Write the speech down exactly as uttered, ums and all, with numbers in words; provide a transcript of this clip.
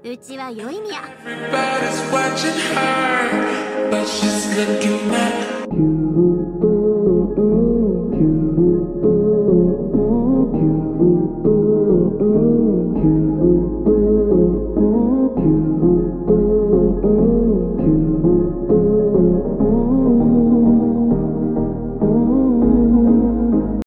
うちは良い宮。 Everybody's watching her, but she's looking at